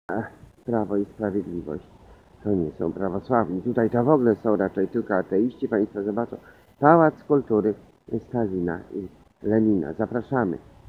Prawo i Sprawiedliwość to nie są prawosławni. Tutaj to w ogóle są raczej tylko ateiści. Państwo zobaczą. Pałac Kultury Stalina i Lenina. Zapraszamy.